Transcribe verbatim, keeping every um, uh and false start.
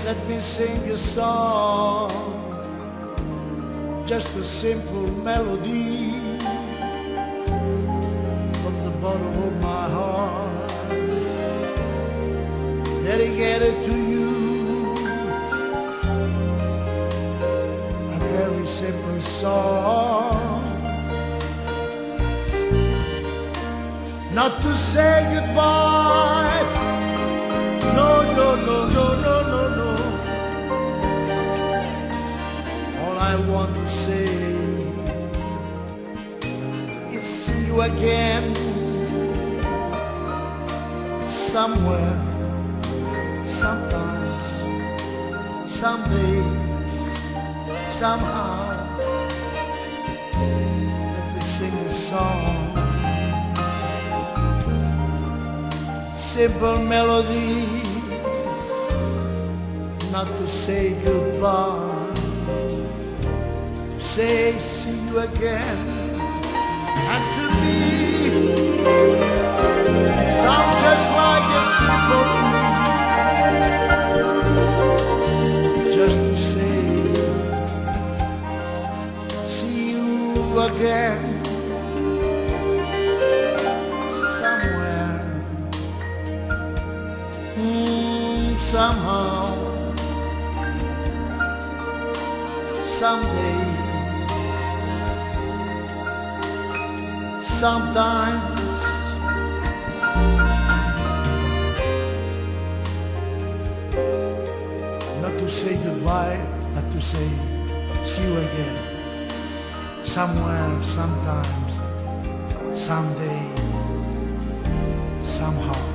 Let me sing a song, just a simple melody from the bottom of my heart, dedicated to you. A very simple song, not to say goodbye. No, no, no, no, no, no, no. All I want to say is see you again, somewhere, sometimes, someday, somehow. Let me sing a song, simple melody, not to say goodbye, to say see you again. And to me, it sounds just like a symphony, just to say see you again, somewhere, mm, somehow, someday, sometimes. Not to say goodbye, not to say see you again, somewhere, sometimes, someday, somehow.